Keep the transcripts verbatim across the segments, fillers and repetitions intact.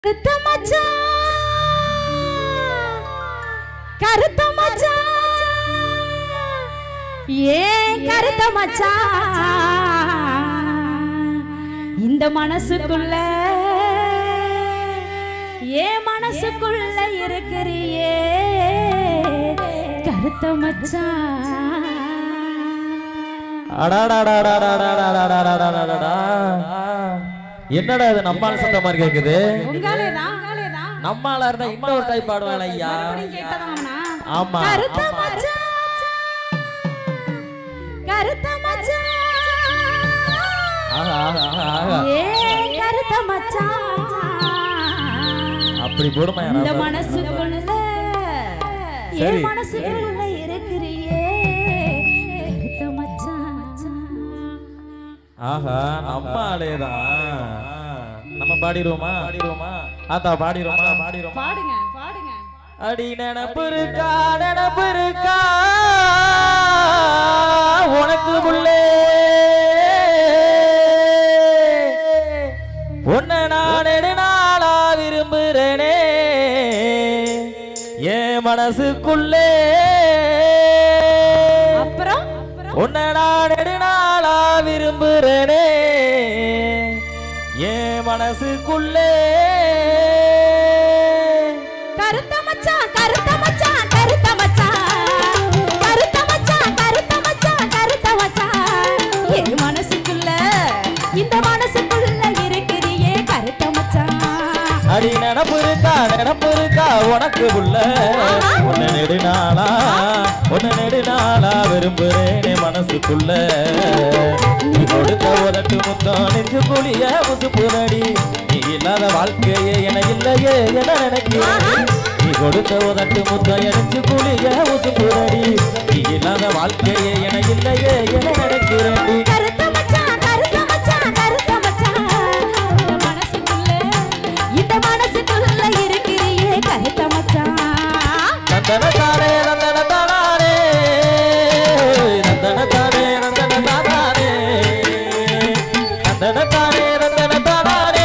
கருத்த மச்சான் கருத்த மச்சான் ஏன் கருத்த மச்சான் இந்த மனசுக்குள்ள ஏன் மனசுக்குள்ள இருக்கிறியே கருத்த மச்சான் என்னடா இது நம்மால சத்த மாதிரி கேக்குது உங்களே தான் உங்களே தான் நம்மால இருந்தா இன்னொரு டைப் பாடுவாங்க ஐயா கேட்டதானா ஆமா கருத்த மச்சான் கருத்த மச்சான் ஆஹா ஆஹா ஆஹா ஏ கருத்த மச்சான் அப்படி போடுமா இந்த மனசுக்குள்ள ஏ மனசுக்குள்ள இருக்கிறியே கருத்த மச்சான் ஆஹா நம்ம ஆளேதான் நம்ம பாடிடுவோமா பாடிடுவோமா ஆத்தா பாடிடுவோமா பாடிடுவோம் பாடுங்க பாடுங்க அடி நினப்பு இருக்கா நினப்பு இருக்கா உனக்கு புள்ளே உன்னை நான் நெடுநாளா விரும்புறேனே என் மனசுக்குள்ளே அப்புறம் உன்னை நான் நெடுநாளா விரும்புறேனே என் மனசுக்குள்ளே கருத்த மச்சான் கருத்த மச்சான் கருத்த மச்சான் கருத்த மச்சான் கருத்த மச்சான் கருத்த மச்சான் என் மனசுக்குள்ள இந்த மனசுக்குள்ள இருக்கிறியே கருத்த மச்சான் அடி நினப்பு இருக்கா நினப்பு இருக்கா உனக்கு புள்ள உன்னை நெடுநாளா உன்னை நெடுநாளா விரும்புறேனே மனசுக்குள்ள நீ கொடுத்த உதட்டு முத்தம் நெஞ்சு குழிய முசுப்புரடி நீ இல்லாத வாழ்க்கையே என இல்லையே என நினைக்கிறேன் நீ கொடுத்த உதட்டு முத்தம் நெஞ்சு குழிய முசுப்புரடி நீ இல்லாத வாழ்க்கையே என இல்லையே என நினைக்கிறேன் கருத்த மச்சான் கருத்த மச்சான் கருத்த மச்சான் இந்த மனசுக்குள்ள இந்த மனசுக்குள்ள இருக்கிறியே கருத்த மச்சான் நந்தன தானே நந்தன தானே நந்தன தானே நந்தன தானே நந்தன தானே நந்தன தானே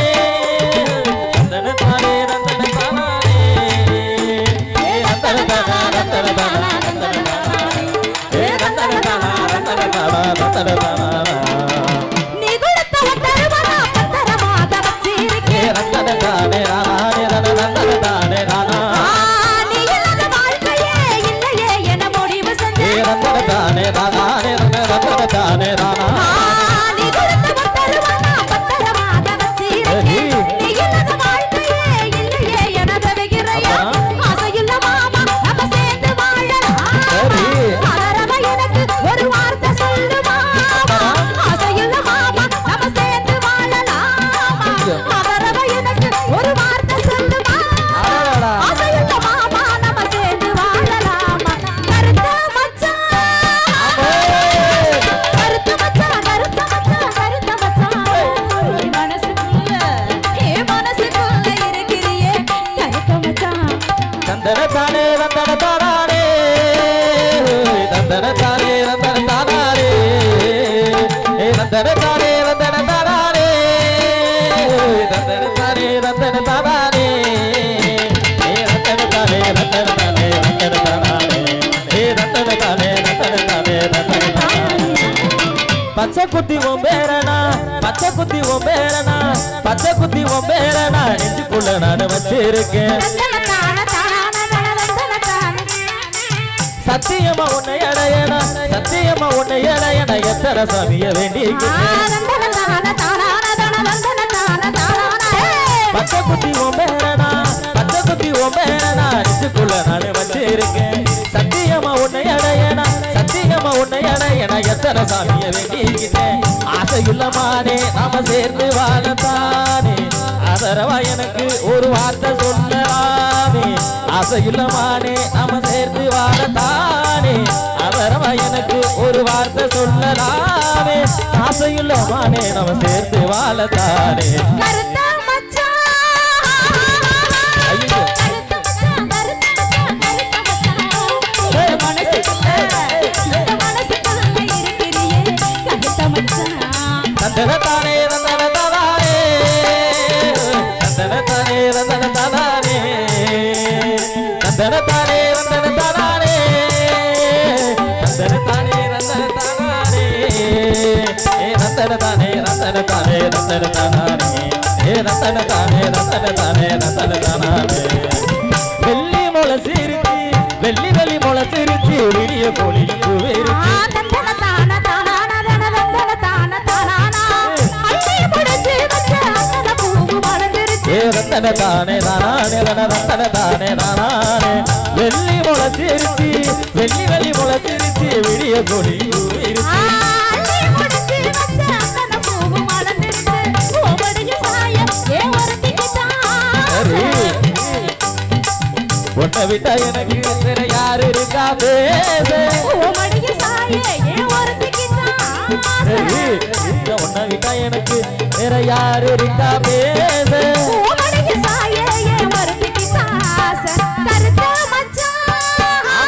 நந்தன தானே நந்தன தானே ஏ நந்தன தானா நந்தன தானா நந்தன தானா ஏ நந்தன தானா நந்தன தானா நந்தன தானா நீ கொடுத்த ஒத்தரவனா பத்தரமாக வச்சிருக்கே ஏ நந்தன தானே நானே நந்தன தானே நானா நீ இல்லாத வாழ்க்கையே இல்லையே என முடிவு செஞ்சே ஏ நந்தன தானே நானே நந்தன தானே நானா நீ கொடுத்த ஒத்தரவனா பத்தரமாக வச்சிருக்கே நீ இல்லாத வாழ்க்கையே இல்லையே என தவிக்கிறையா ஆசையுள்ள மாமா நம்ம சேர்ந்து வாழலாம் ஆதரவா எனக்கு ஒரு வார்த்தை சொல்லு மாமா ஆசையுள்ள மாமா நம்ம சேர்ந்து வாழலாம் ஆதரவா எனக்கு ஒரு வார்த்தை சொல்லு மாமா ஆசையுள்ள மாமா நம்ம சேர்ந்து வாழலாம் கருத்த மச்சான் கருத்த மச்சான் கருத்த மச்சான் கருத்த மச்சான் என் மனசுக்குள்ள என் மனசுக்குள்ள இருக்கிறியே கருத்த மச்சான் நந்தன தானே நந்தன தானே நந்தன தானே நந்தன தானே ஏ நந்தன தானே நந்தன தானே நந்தன தானே நந்தன தானே ஏ நந்தன தானே நந்தன தானே நந்தன தானே ஏ நந்தன தானே நந்தன தானே நந்தன தானே பச்சை குத்தி ஒம்பேரனா பச்சை குத்தி ஒம்பேரனா பச்சை குத்தி ஒம்பேரனா நெஞ்சுக்குள்ள நான் வச்சிருக்கேன் சத்தியமா உன்னை அடையனா சத்தியமா உன்னை அடையனா எத்தனை சாமிய வேண்டியிருக்கேன் பச்சை குத்தி ஒம்பேரனா பச்சை குத்தி ஒம்பேரனா நெஞ்சுக்குள்ள நான் வச்சிருக்கேன் சத்தியமா உன்னை அடையனா சத்தியமா உன்னை அடையனா எத்தனை சாமிய வேண்டியிருக்கேன் ஆசையுள்ளமானே நாம சேர்ந்து வாழத்தானே ஆதரவா எனக்கு ஒரு வார்த்தை சொல்லலாமே ஆசையுள்ளமானே நாம சேர்ந்து வாழத்தானே ஆதரவா எனக்கு ஒரு வார்த்தை சொல்லலாமே ஆசையுள்ளமானே நாம சேர்ந்து வாழத்தானே கருத்த மச்சான் ஐயோ கருத்த மச்சான் கருத்த மச்சான் கருத்த மச்சான் மனசுக்குள்ள இந்த மனசுக்குள்ள இருக்கிறியே கருத்த மச்சான் நந்தன தானே நந்தன தானே நந்தன தானே ரத்தன தானே ஏ ரத்தன தானே ரத்தன தானே ரத்தன தானே வெள்ளி மொளை சிரிச்சி வெள்ளி வெள்ளி மொளை சிரிச்சி விடிய கோழி குவிரிச்சி தந்தன தான தானான தன தந்தன தான தானானா அள்ளி முடிச்சு வச்ச அந்த பூவு மலர்ந்துருச்சு ஏ ரத்தன தானே தானே ரத்தன தானே தானே வெள்ளி மொளை சிரிச்சி வெள்ளி வெள்ளி மொளை சிரிச்சி விடிய கோழி குவிரிச்சி அள்ளி முடிச்சு வச்ச அந்த பூவு மலர்ந்துருச்சு ஓமடிக்கு சாயம் ஏ ஒருத்திக்கு தான் உன்னை விட்டா எனக்கு வேற யாரு இருக்கா பேச ஓமடிக்கு சாயம் ஏ ஒருத்திக்கு தான் உன்னை விட்டா எனக்கு வேற யாரு இருக்கா பேச ஓமடிக்கு சாயம் ஏ ஒருத்திக்கு தான் கருத்த மச்சான்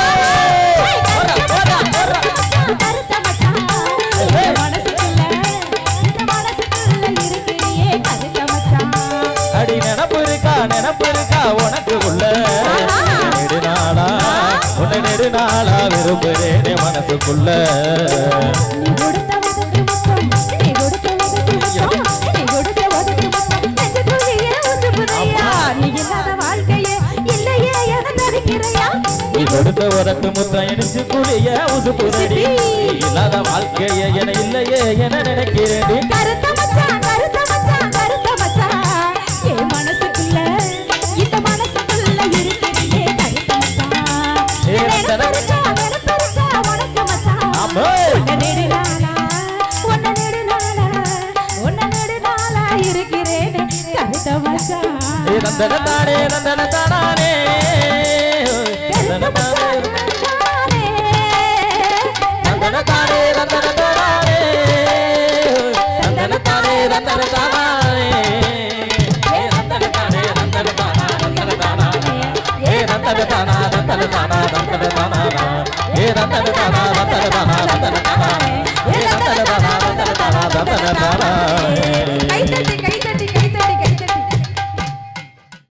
கருத்த மச்சான் மனசுக்குள்ள இந்த மனசுக்குள்ள இருக்கிறியே கருத்த மச்சான் அடி நினப்பு இருக்கா நினப்பு இருக்கா உனக்கு உள்ள நெடுநாளா உன்னை நெடுநாளா விரும்புறேனே மனசுக்குள்ள நீ கொடுத்த உதட்டு முத்தம் நீ கொடுத்த உதட்டு முத்தம் நீ கொடுத்த உதட்டு முத்தம் நெஞ்சுக்குள்ளேயே உசுப்புதையா நீ இல்லாத வாழ்க்கையே இல்லையே என நினைக்கிறையா நீ கொடுத்த உரட்டு முத்தம் இனிச்சு குளிய உசுப்புதடி இல்லாத வாழ்க்கைய என இல்லையே என நினைக்கிறேன் கருத்த மச்சான் கருத்த மச்சான் கருத்த மச்சான் என் மனசுக்குள்ள இந்த மனசுக்குள்ள இருக்கிறியே கருத்த மச்சான் நினைப்பறிச்சா நினைப்பறிச்சா உனக்கு மச்சான் ஆமா உன்னை நெடுநாளா உன்னை நெடுநாளா உன்னை நெடுநாளா இருக்கிறேன் கருத்த மச்சான் ஏ நந்தன தானே நந்தன தானே நந்தன தானே நந்தன தானே நந்தன தானே நந்தன தானே நந்தன தானே ஏ நந்தன தானே நந்தன தானா நந்தன தானா ஏ நந்தன தானா நந்தன தானா நந்தன தானா ஏ நந்தன தானா நந்தன தானா நந்தன தானா ஏ நந்தன தானா நந்தன தானா நந்தன தானா